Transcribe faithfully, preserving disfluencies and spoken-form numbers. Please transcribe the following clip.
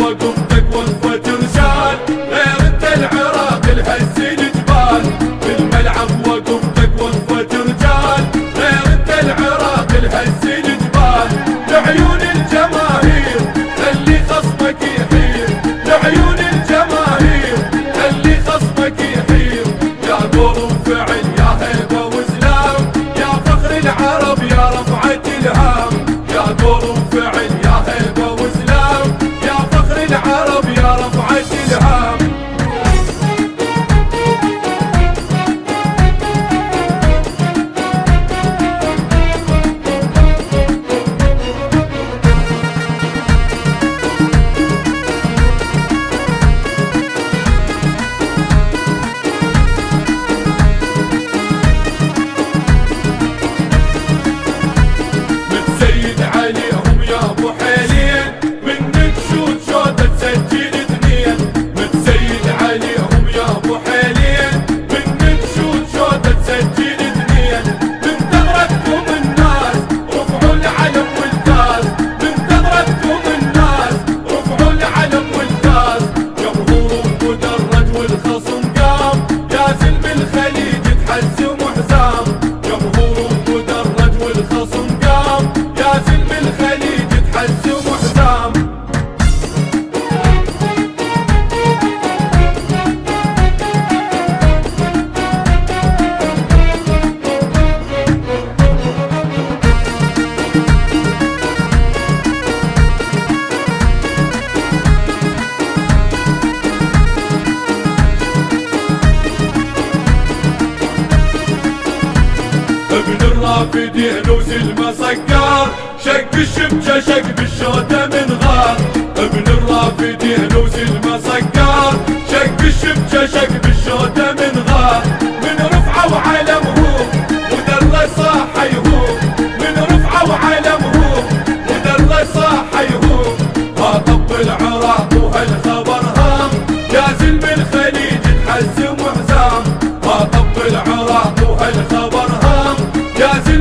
وقفتك وقفة رجال، غير انت العراق الهزين جبال. بالملعب وقفتك وقفة رجال، غير انت العراق الهزين جبال. لعيون الجماهير خلي خصمك يحير، لعيون الجماهير خلي خصمك يحير. يا قول وفعل يا هيبة وسلام، يا فخر العرب يا رفعة الهام. يا قول وفعل يا هيبة وسلام، يا فخر العرب يا رفعة الهام. عليهم يا ابو حيلين، منك شوت شوطة تسجل اثنين. متزيد عليهم يا ابو حيلين، منك شوت شوطة تسجل اثنين. من ثغرتكم الناس رفعوا العلم والكاس، من ثغرتكم الناس رفعوا العلم والكاس. جمهور مدرج والخصم قام، يا زلم الخليج تحزم حزام. جمهور مدرج والخصم قام، يا زلم الخليج تحزم حزام. ابن الرافدين وزلمة سكار، شق الشبكة شق بالشوتة من غار. ابن الرافدين وزلمة سكار، شق الشبكة شق بالشوتة من غار. من رفعة وعلمهم ودر صاح يهوم، من رفعة وعلمهم ودر صاح يهوم. ها طب العراق وهالخبر هام، يا زلم الخليج تحزم حزام. ها طب العراق وهالخبر هام، يا زلم